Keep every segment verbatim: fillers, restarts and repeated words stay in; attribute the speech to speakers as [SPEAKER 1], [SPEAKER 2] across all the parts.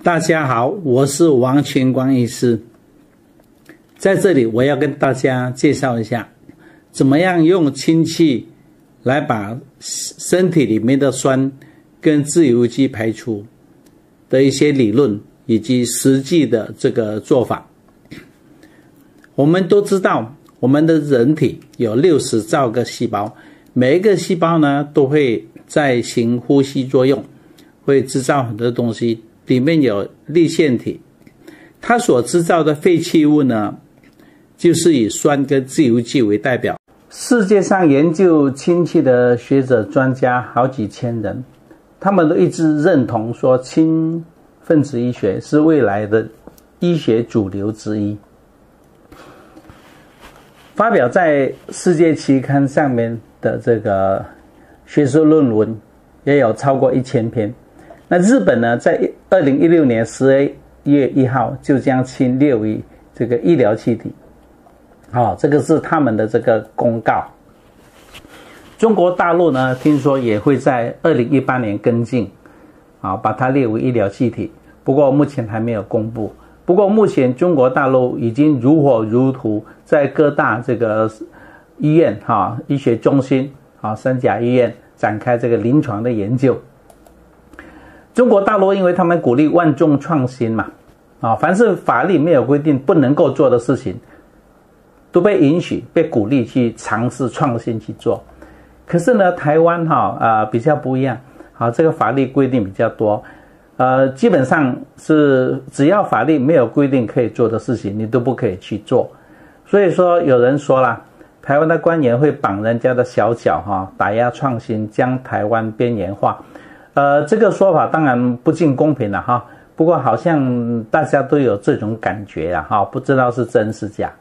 [SPEAKER 1] 大家好，我是王群光医师。在这里我要跟大家介绍一下，怎么样用氢气来把身体里面的酸跟自由基排出的一些理论以及实际的这个做法。我们都知道，我们的人体有六十兆个细胞，每一个细胞呢都会在行呼吸作用，会制造很多东西，里面有粒线体，它所制造的废弃物呢，就是以酸跟自由基为代表。世界上研究氢气的学者专家好几千人，他们都一致认同说氢分子医学是未来的医学主流之一。发表在世界期刊上面的这个学术论文也有超过一千篇。那日本呢，在二零一六年十二月一号就将氢列为这个医疗气体，哦，这个是他们的这个公告。中国大陆呢，听说也会在二零一八年跟进，啊，把它列为医疗气体，不过目前还没有公布。不过目前中国大陆已经如火如荼，在各大这个医院、哈医学中心、啊三甲医院展开这个临床的研究。中国大陆因为他们鼓励万众创新嘛，啊，凡是法律没有规定不能够做的事情，都被允许、被鼓励去尝试创新去做。可是呢，台湾哈啊比较不一样，好，这个法律规定比较多，呃，基本上是只要法律没有规定可以做的事情，你都不可以去做。所以说，有人说啦，台湾的官员会绑人家的小脚哈，打压创新，将台湾边缘化。呃，这个说法当然不尽公平了哈，不过好像大家都有这种感觉啊哈，不知道是真是假。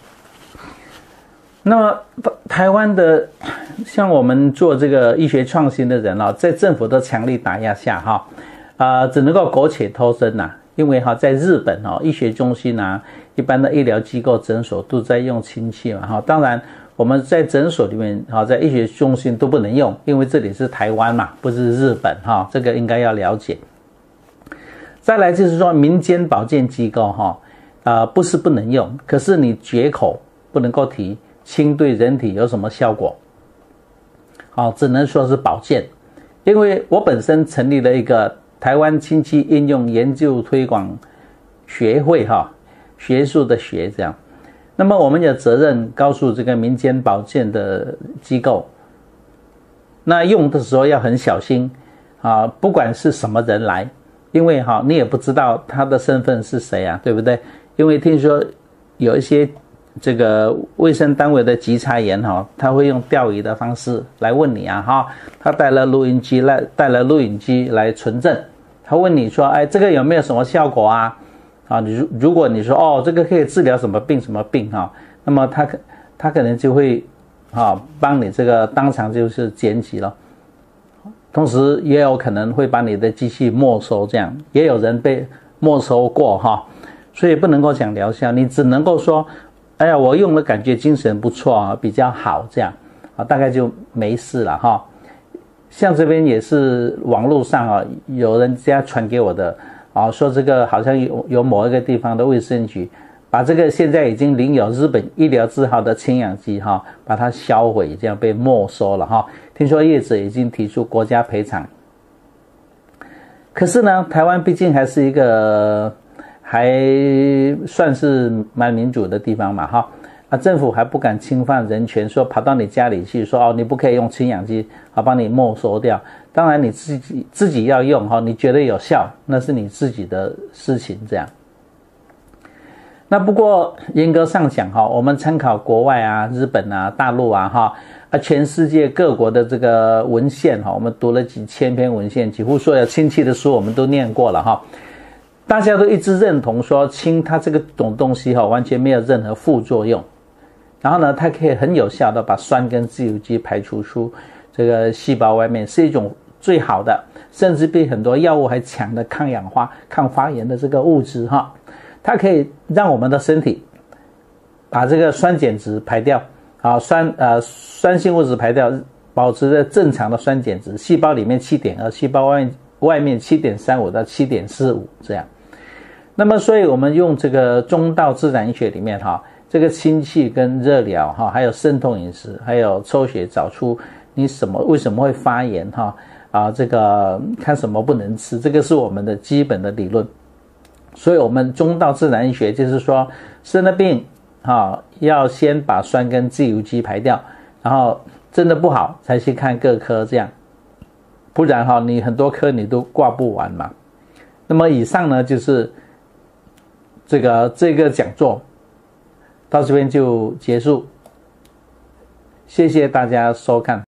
[SPEAKER 1] 那么台湾的像我们做这个医学创新的人啊，在政府的强力打压下哈，呃，只能够苟且偷生呐、啊。因为哈，在日本哈，医学中心啊，一般的医疗机构诊所都在用氢气嘛哈，当然。我们在诊所里面，在医学中心都不能用，因为这里是台湾嘛，不是日本哈，这个应该要了解。再来就是说，民间保健机构哈，呃，不是不能用，可是你绝口不能够提氢对人体有什么效果，好，只能说是保健。因为我本身成立了一个台湾氢气应用研究推广学会哈，学术的学这样。那么我们有责任告诉这个民间保健的机构，那用的时候要很小心啊，不管是什么人来，因为哈你也不知道他的身份是谁啊，对不对？因为听说有一些这个卫生单位的稽查员哈，他会用钓鱼的方式来问你啊哈，他带了录音机来，带了录影机来存证，他问你说，哎，这个有没有什么效果啊？啊，你如果你说哦，这个可以治疗什么病什么病哈、啊，那么他可他可能就会啊帮你这个当场就是检举了，同时也有可能会把你的机器没收，这样也有人被没收过哈、啊，所以不能够讲疗效，你只能够说，哎呀，我用了感觉精神不错啊，比较好这样啊，大概就没事了哈、啊。像这边也是网络上啊，有人家传给我的。啊，说这个好像有有某一个地方的卫生局，把这个现在已经领有日本医疗字号的氢氧机哈，把它销毁，这样被没收了哈。听说业者已经提出国家赔偿。可是呢，台湾毕竟还是一个还算是蛮民主的地方嘛哈，啊，政府还不敢侵犯人权，说跑到你家里去说哦，你不可以用氢氧机，啊，帮你没收掉。当然你自己自己要用哈，你觉得有效，那是你自己的事情这样。那不过严格上讲哈，我们参考国外啊、日本啊、大陆啊哈啊，全世界各国的这个文献哈，我们读了几千篇文献，几乎所有氢气的书我们都念过了哈。大家都一致认同说氢它这个种东西哈，完全没有任何副作用。然后呢，它可以很有效的把酸跟自由基排除出这个细胞外面，是一种最好的，甚至比很多药物还强的抗氧化、抗发炎的这个物质哈，它可以让我们的身体把这个酸碱值排掉，啊酸呃酸性物质排掉，保持着正常的酸碱值，细胞里面 七点二， 细胞外面外面 七点三五 到 七点四五 这样。那么所以我们用这个中道自然医学里面哈，这个氢气跟热疗哈，还有生酮饮食，还有抽血找出你什么为什么会发炎哈啊，这个看什么不能吃，这个是我们的基本的理论。所以我们中道自然医学就是说生了病哈，要先把酸跟自由基排掉，然后真的不好才去看各科这样，不然哈你很多科你都挂不完嘛。那么以上呢就是这个这个讲座到这边就结束，谢谢大家收看。